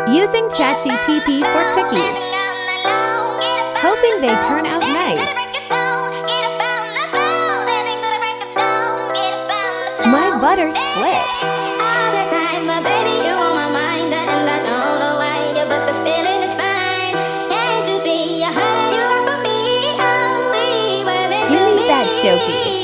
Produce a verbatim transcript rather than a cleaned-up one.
Using Chat G P T for cookies. Hoping they turn out nice. My butter split. All the time, but baby, you're on my mind, and I don't know why, yeah, but the feeling is fine. Can't you see how you are for me? Oh, we were meant to Give me be. that chokey.